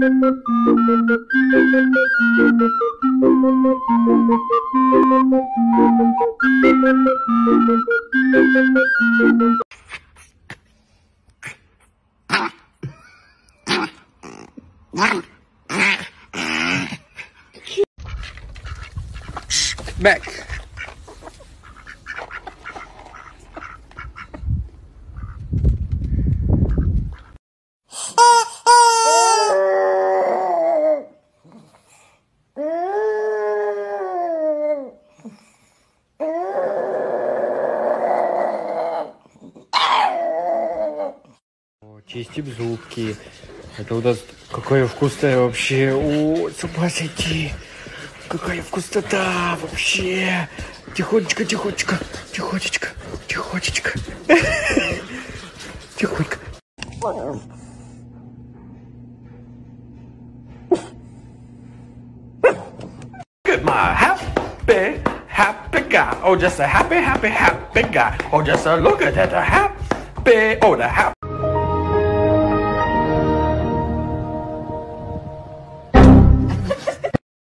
Back. Чистим зубки. Это у нас какая вкусная вообще. О, с ума сойти. Какая вкуснота вообще. Тихонечко, тихонечко, тихонечко, тихонечко. Тихонько. Look at my happy guy. Oh, just a happy guy. Oh, just a look at that happy. Oh, the happy.